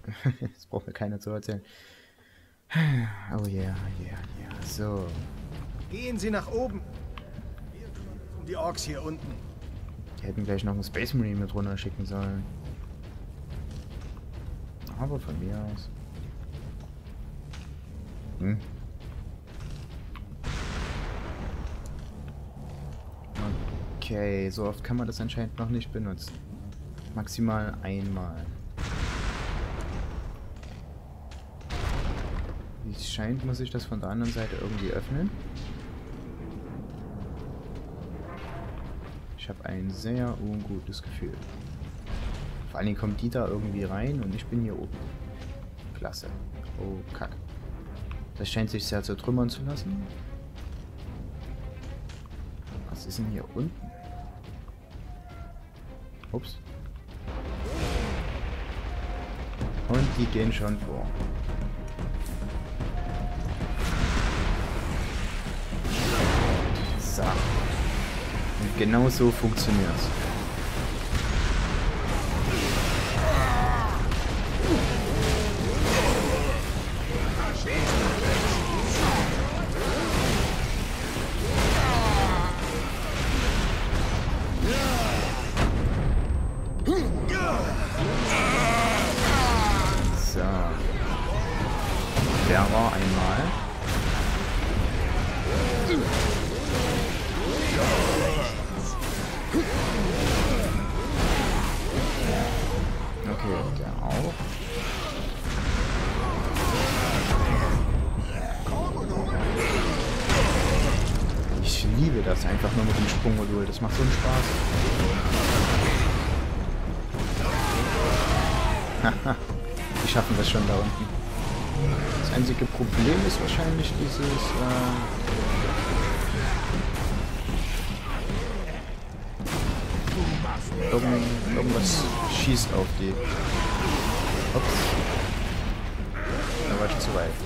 Das braucht mir keiner zu erzählen. Oh yeah, yeah, yeah. So. Gehen Sie nach oben. Wir kümmern uns um die Orks hier unten. Die hätten gleich noch einen Space Marine mit runter schicken sollen. Aber von mir aus. Okay, so oft kann man das anscheinend noch nicht benutzen. Maximal einmal. Wie es scheint, muss ich das von der anderen Seite irgendwie öffnen. Ich habe ein sehr ungutes Gefühl. Vor allen Dingen kommt die da irgendwie rein und ich bin hier oben. Klasse. Oh, Kack. Das scheint sich sehr zertrümmern zu lassen. Was ist denn hier unten? Ups. Und die gehen schon vor. So. Und genau so funktioniert's. So. Der war einmal. Okay, der auch. Ich liebe das einfach nur mit dem Sprungmodul. Das macht so einen Spaß. Haha, die schaffen das schon da unten. Das einzige Problem ist wahrscheinlich dieses... Irgendwas schießt auf die. Ups. Da war ich zu weit.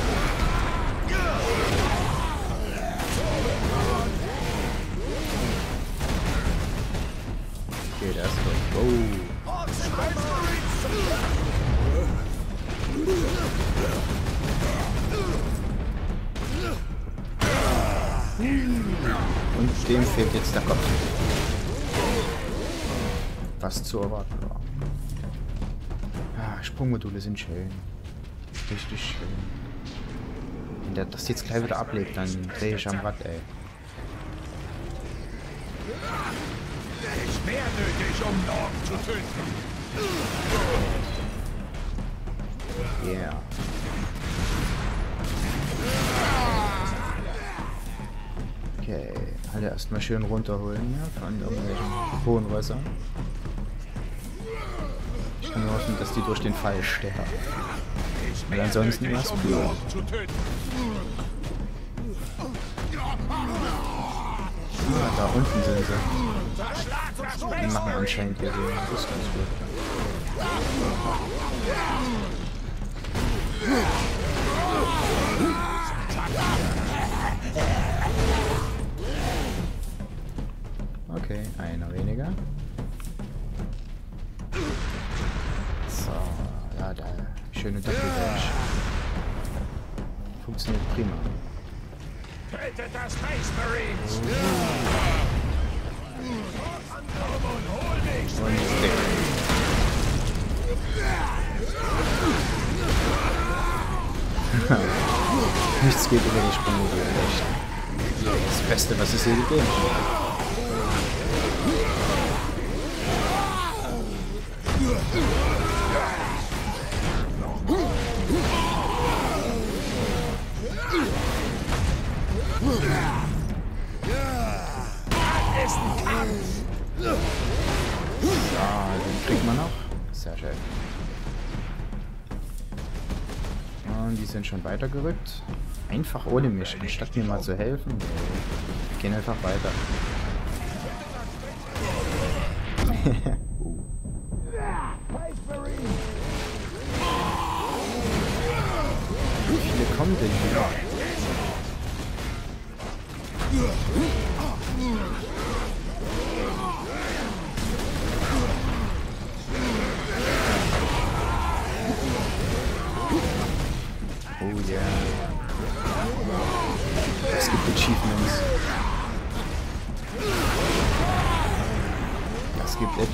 Okay, der ist tot. Oh. Und dem fehlt jetzt der Kopf. Was zu erwarten war. Ah, Sprungmodule sind schön. Richtig schön. Wenn der das jetzt gleich wieder ablegt, dann drehe ich am Rad, ey. Nicht mehr nötig, um Norm zu töten. Yeah. Okay, alle erstmal schön runterholen hier von irgendwelchen hohen Häusern. Ich kann nur hoffen, dass die durch den Fall sterben. Weil ansonsten wäre es blöd. Ah, da unten sind sie. Die machen anscheinend hier so. Das ist ganz gut. Okay, einer weniger. So, ja, da schöne Doppeldash. Funktioniert prima. Tötet das Space Marines! Und Stick. Nichts geht über die Sprungmodule, echt. Das Beste, was es je gegeben hat. Den kriegt man noch. Sehr schön. Und die sind schon weitergerückt. Einfach ohne mich, anstatt mir mal zu helfen. Wir gehen einfach weiter. Wie viele kommen denn hier?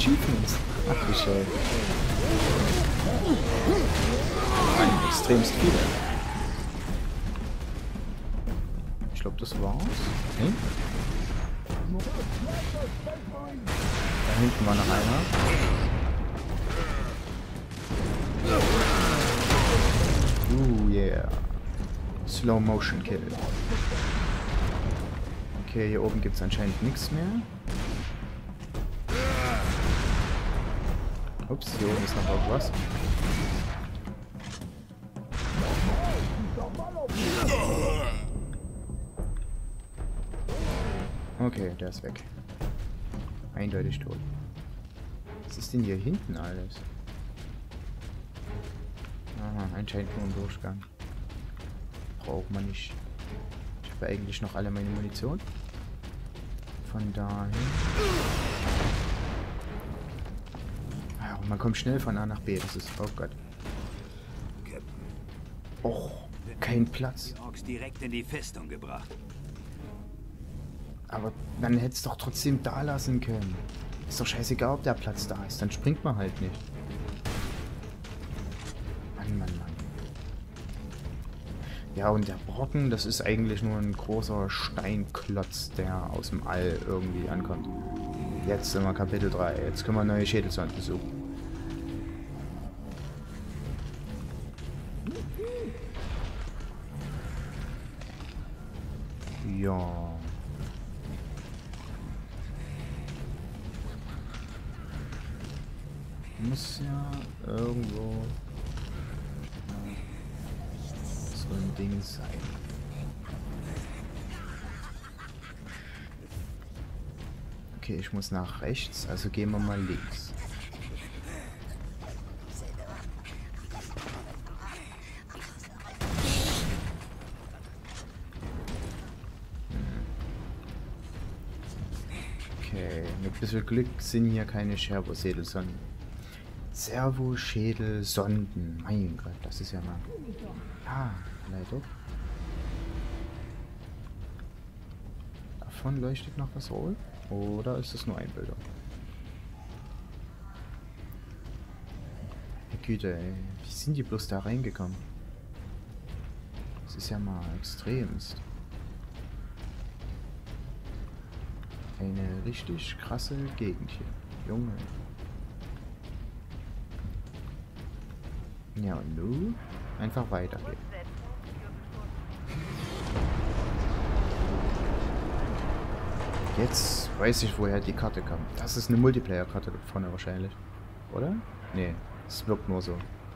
Achievements. Ach, wie schön. Extremst viele. Ich glaube, das war's. Okay. Da hinten war noch einer. Yeah. Slow Motion Kill. Okay, hier oben gibt es anscheinend nichts mehr. Ups, hier oben ist noch irgendwas. Okay, der ist weg. Eindeutig tot. Was ist denn hier hinten alles? Aha, anscheinend nur ein Durchgang. Braucht man nicht. Ich habe eigentlich noch alle meine Munition. Von daher. Ja, man kommt schnell von A nach B. Das ist. Oh Gott. Oh, kein Platz. Die Orks direkt in die Festung gebracht. Aber man hätte es doch trotzdem da lassen können. Ist doch scheißegal, ob der Platz da ist. Dann springt man halt nicht. Mann, Mann, Mann. Ja, und der Brocken, das ist eigentlich nur ein großer Steinklotz, der aus dem All irgendwie ankommt. Jetzt sind wir Kapitel 3. Jetzt können wir neue Schädelsonden besuchen. Ja. Muss ja irgendwo so ein Ding sein. Okay, ich muss nach rechts, also gehen wir mal links. Okay, mit bisschen Glück sind hier keine Servo-Schädelsonden. Servo-Schädelsonden. Mein Gott, das ist ja mal... Ah, leider. Davon leuchtet noch was rot? Oder ist es nur Einbildung? Herr Güte, ey. Wie sind die bloß da reingekommen? Das ist ja mal extremst. Eine richtig krasse Gegend hier. Junge. Ja, und nun einfach weitergehen. Jetzt weiß ich, woher die Karte kam. Das ist eine Multiplayer-Karte vorne wahrscheinlich. Oder? Nee, es wirkt nur so.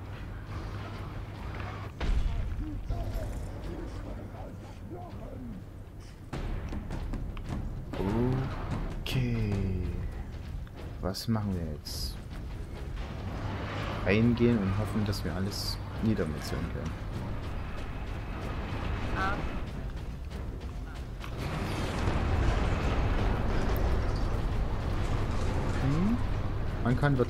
Okay. Was machen wir jetzt? Reingehen und hoffen, dass wir alles niedermetzeln können. Man kann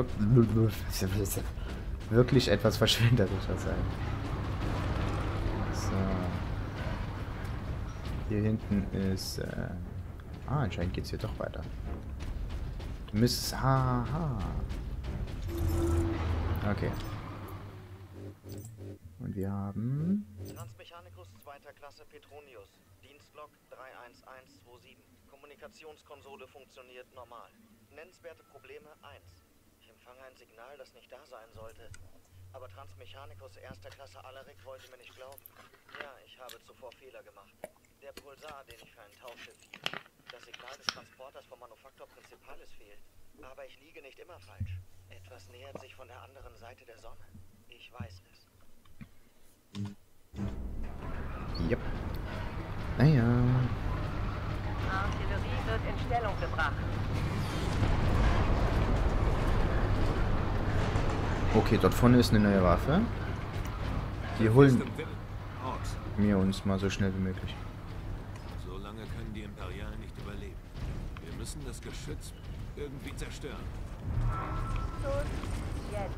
wirklich etwas verschwenderischer sein. So. Hier hinten ist... anscheinend geht es hier doch weiter. Du müsstest... Haha. Okay. Und wir haben... Transmechanicus 2. Klasse Petronius. Dienstlog 31127. Kommunikationskonsole funktioniert normal. Nennenswerte Probleme 1. Ich empfange ein Signal, das nicht da sein sollte. Aber Transmechanicus 1. Klasse Alaric wollte mir nicht glauben. Ja, ich habe zuvor Fehler gemacht. Der Pulsar, den ich für einen Tauschschiff hielt. Das Signal des Transporters vom Manufaktor Principalis fehlt. Aber ich liege nicht immer falsch. Etwas nähert sich von der anderen Seite der Sonne. Ich weiß es. Yep. Naja. Artillerie wird in Stellung gebracht. Okay, dort vorne ist eine neue Waffe. Die holen wir uns mal so schnell wie möglich. So lange können die Imperialen nicht überleben. Wir müssen das Geschütz irgendwie zerstören. Los, jetzt.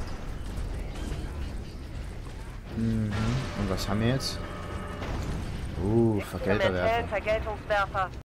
Mhm. Und was haben wir jetzt? Experimentellen Vergelterwerfer. Vergeltungswerfer.